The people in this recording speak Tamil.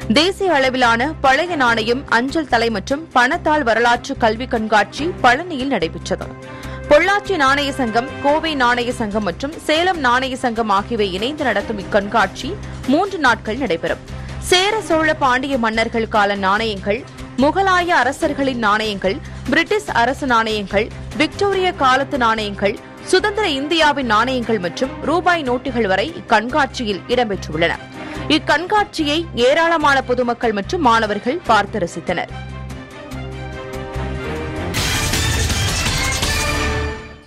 தேசிய அளவிலான பழைய நாணயம், அஞ்சல் தலை மற்றும் பணத்தாள் வரலாற்று கல்வி கண்காட்சி பழனியில் நடைபெற்றது. பொள்ளாச்சி நாணய சங்கம், கோவை நாணய சங்கம் மற்றும் சேலம் நாணய சங்கம் ஆகியவை இணைந்து நடத்தும் இக்கண்காட்சி 3 நாட்கள் நடைபெறும். சேர, சோழ, பாண்டிய மன்னர்கள் கால நாணயங்கள், முகலாய அரசர்களின் நாணயங்கள், பிரிட்டிஷ் அரசு நாணயங்கள், விக்டோரிய காலத்து நாணயங்கள், சுதந்திர இந்தியாவின் நாணயங்கள் மற்றும் ரூபாய் நோட்டுகள் வரை இக்கண்காட்சியில் இடம்பெற்றுள்ளன. இக்கண்காட்சியை ஏராளமான பொதுமக்கள் மற்றும் மாணவர்கள் பார்த்து ரசித்தனர்.